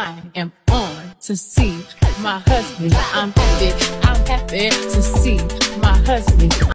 I am on to see my husband. I'm happy to see my husband.